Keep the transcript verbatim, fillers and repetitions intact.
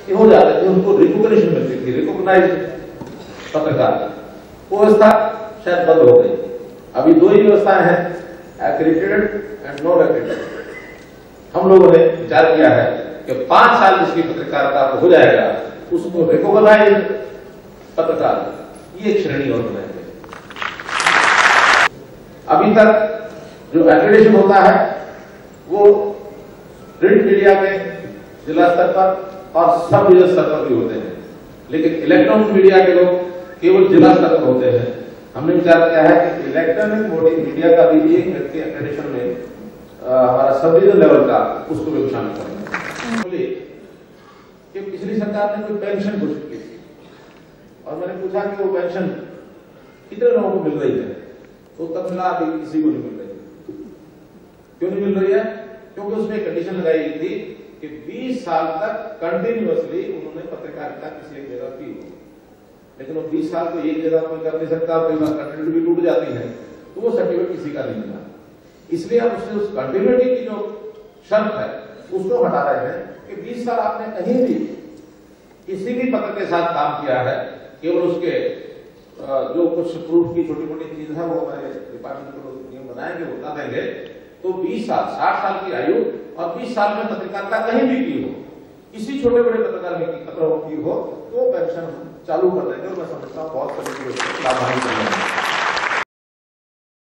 ये हो जाता है, उनको रिकॉग्निशन मिलती थी, रिकॉग्नाइज पत्रकार, वो व्यवस्था शायद बंद हो गई। अभी दो ही व्यवस्थाएं हैं, एक्रेडिटेड एंड नॉन एक्रेडिटेड। हम लोगों ने विचार किया है कि पांच साल जिसकी पत्रकारिता हो जाएगा उसको रिकॉग्नाइज पत्रकार ये एक श्रेणी और बनाएंगे। अभी तक जो एक्रेडिटेशन होता है वो प्रिंट मीडिया में जिला स्तर पर और सब डिवीजन स्तर पर भी होते हैं, लेकिन इलेक्ट्रॉनिक मीडिया के लोग केवल जिला स्तर पर होते हैं। हमने विचार किया है कि इलेक्ट्रॉनिक मीडिया का भी एक व्यक्ति एक्रेडिटेशन में हमारा सब डिवीजन लेवल का उसको भी शामिल करेंगे। बोलिए कि पिछली सरकार ने कोई पेंशन घोषित की थी और मैंने पूछा कि वो पेंशन कितने लोगों को मिल रही है, तो तब मिला अभी किसी को नहीं मिल रही। क्यों नहीं मिल रही है? क्योंकि उसमें कंडीशन लगाई गई थी कि बीस साल तक कंटिन्यूअसली उन्होंने पत्रकारिता किसी एक जगह की हो, लेकिन वो बीस साल तो एक जगह कोई कर नहीं सकता, कई बार कंटिन्यूटी भी टूट जाती है, तो वो सर्टिफिकेट किसी का नहीं मिला। इसलिए हम उससे उस कंटिन्यूटी की जो शर्त है उसको हटा रहे हैं कि बीस साल आपने कहीं भी किसी भी पत्र के साथ काम किया है, केवल उसके जो कुछ प्रूफ की छोटी मोटी चीज है वो हमारे डिपार्टमेंट को नियम बनाएंगे, बता देंगे, तो बीस साल साठ साल की आयु और बीस साल में पत्रकारिता कहीं भी की हो, किसी छोटे बड़े पत्रकार में की पत्र की हो, तो पेंशन चालू कर देंगे और मैं समझता हूँ बहुत सभी लाभान्वित होंगे।